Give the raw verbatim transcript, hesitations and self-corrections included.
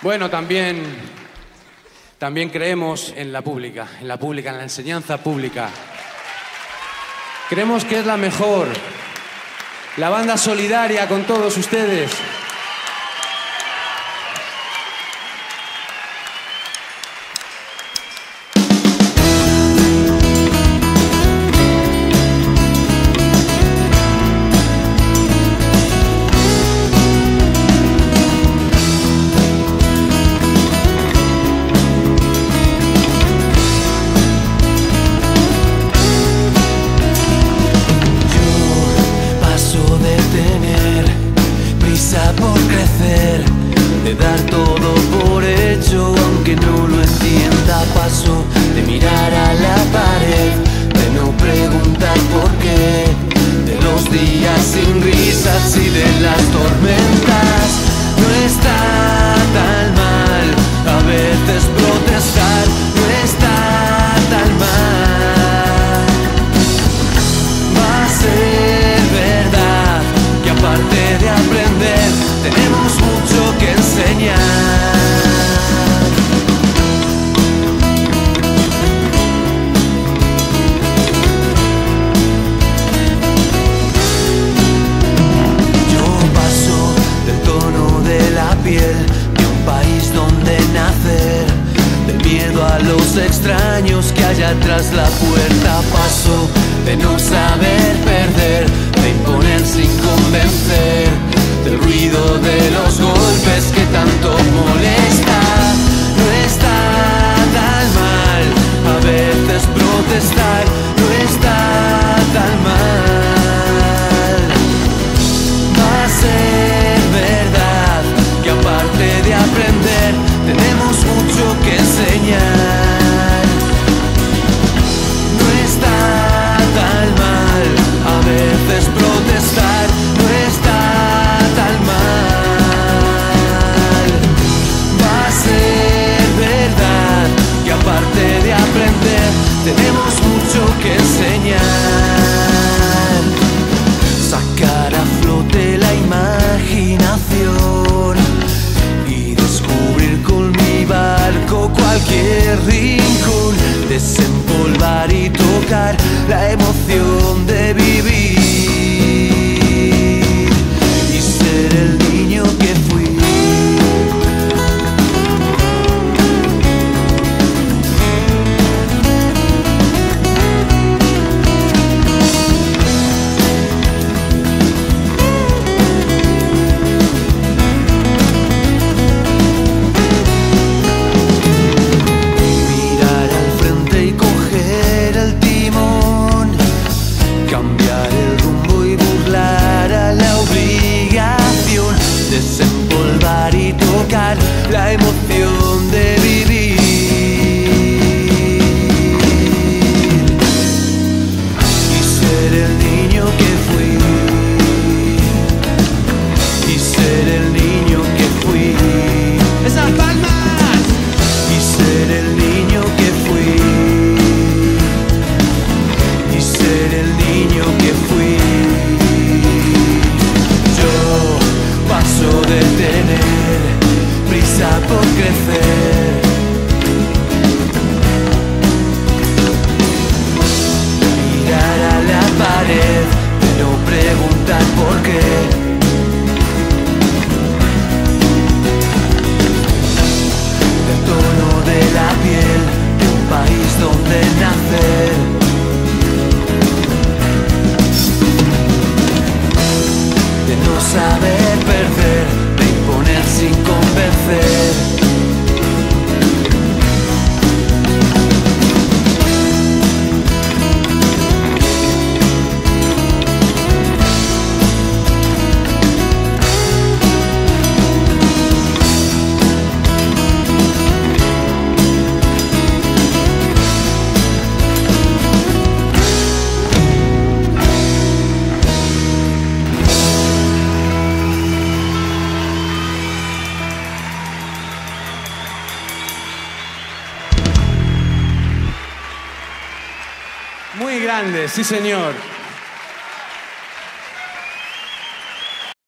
Bueno, también, también creemos en la pública, en la pública, en la enseñanza pública. Creemos que es la mejor, la banda solidaria con todos ustedes. Por crecer, de dar todo por hecho, aunque no lo entienda. Paso de mirar a la pared, de no preguntar por qué, de los días sin risas y de las tormentas. No está tan mal a veces protestar, no está tan mal. Va a ser verdad que aparte de aprender tenemos mucho que enseñar. Yo paso del tono de la piel de un país donde nacer, del miedo a los extraños que hay atrás la puerta. Paso de no saber perder, de imponer sin convencer, del ruido de los golpes que tanto molesta. No está tan mal a veces protestar, no está tan mal. Va a ser verdad que aparte de aprender tenemos mucho que enseñar. No está tan mal a veces protestar, no está tan mal. Va a ser verdad que aparte de aprender tenemos mucho que enseñar. Sacar a flote la imaginación y descubrir con mi barco cualquier rincón, desempolvar y tocar la emoción de vivir y ser el niño que fui. Mirar al frente y coger el timón, cambiar el rumbo y burlar a la obligación, desempolvar y tocar la emoción de vivir y ser el niño que fui, y ser el niño que fui. ¡Esas palmas! Y ser el niño que fui, y ser el niño que fui. Yo paso de tener prisa por crecer, mirar a la pared, de no preguntar por qué, del tono de la piel de un país donde nacer, de no saber perder, de imponer sin convencer. Muy grande, sí señor.